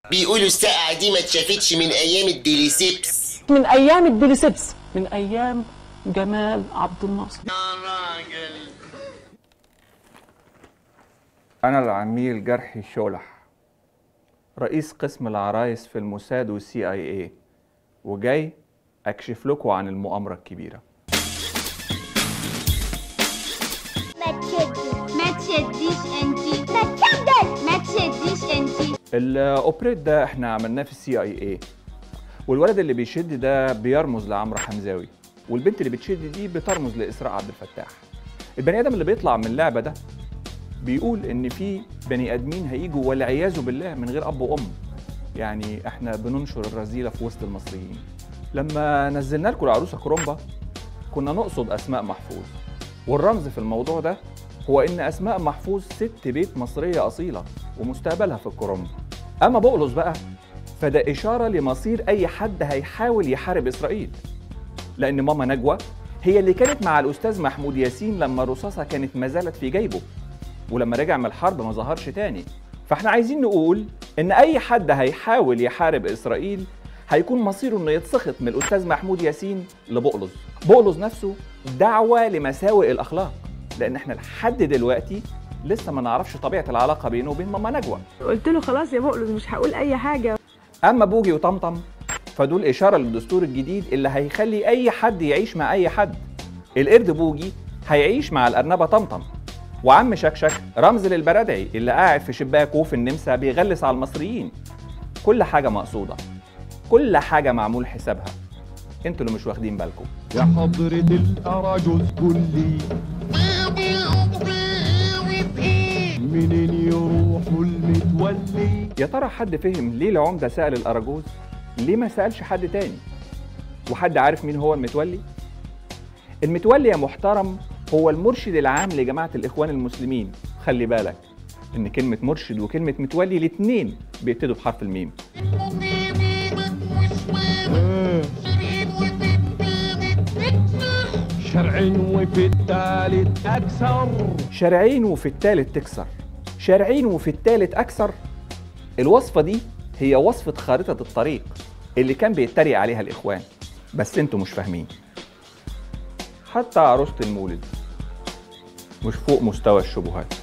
بيقولوا السقعة دي ما اتشافتش من أيام الديليسيبس. من أيام الديليسيبس، من أيام جمال عبد الناصر. يا راجل. أنا العميل جرحي شولح، رئيس قسم العرايس في الموساد والCIA، وجاي أكشف لكم عن المؤامرة الكبيرة. ما تشديش انتي، ما تشديش انتي. الأوبريت ده احنا عملناه في الCIA، والولد اللي بيشد ده بيرمز لعمرو حمزاوي، والبنت اللي بتشد دي بترمز لإسراء عبد الفتاح. البني آدم اللي بيطلع من اللعبة ده بيقول إن في بني آدمين هيجوا والعياذ بالله من غير أب وأم، يعني احنا بننشر الرذيلة في وسط المصريين. لما نزلنا لكم العروسة كرومبا كنا نقصد أسماء محفوظ، والرمز في الموضوع ده هو إن أسماء محفوظ ست بيت مصرية أصيلة ومستقبلها في الكرومبا. أما بقلص بقى فده إشارة لمصير أي حد هيحاول يحارب إسرائيل، لأن ماما نجوى هي اللي كانت مع الأستاذ محمود ياسين لما الرصاصة كانت ما زالت في جيبه، ولما رجع من الحرب ما ظهرش تاني. فاحنا عايزين نقول إن أي حد هيحاول يحارب إسرائيل هيكون مصيره إنه يتسخط من الأستاذ محمود ياسين لبقلص. بقلص نفسه دعوة لمساوئ الأخلاق، لأن احنا لحد دلوقتي لسه ما نعرفش طبيعة العلاقة بينه وبين ماما نجوى. قلت له خلاص يا بقلص مش هقول أي حاجة. أما بوجي وطمطم فدول إشارة للدستور الجديد اللي هيخلي أي حد يعيش مع أي حد. القرد بوجي هيعيش مع الأرنبة طمطم، وعم شكشك رمز للبرادعي اللي قاعد في شباكه في النمسا بيغلس على المصريين. كل حاجة مقصودة، كل حاجة معمول حسابها، انتوا اللي مش واخدين بالكم. يا حضرة الأراجوز كلي منين يروحوا المتولي؟ يا ترى حد فهم ليه العمدة سأل الأراجوز؟ ليه ما سألش حد تاني؟ وحد عارف مين هو المتولي؟ المتولي يا محترم هو المرشد العام لجماعة الإخوان المسلمين. خلي بالك إن كلمة مرشد وكلمة متولي الاتنين بيبتدوا بحرف الميم. شرعين وفي التالت أكثر، شارعين وفي التالت تكسر، شارعين وفي التالت أكثر. الوصفة دي هي وصفة خارطة الطريق اللي كان بيتريق عليها الإخوان، بس انتوا مش فاهمين. حتى عروسة المولد مش فوق مستوى الشبهات.